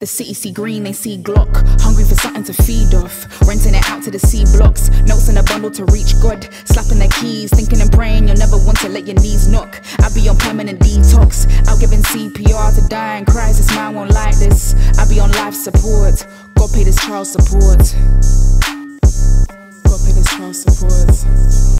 The city see green, they see Glock. Hungry for something to feed off. Renting it out to the C blocks. Notes in a bundle to reach God. Slapping their keys, thinking and praying you'll never want to let your knees knock. I be on permanent detox. Out giving CPR to dying crisis. Man won't like this. I be on life support. God pay this child support. God pay this child support.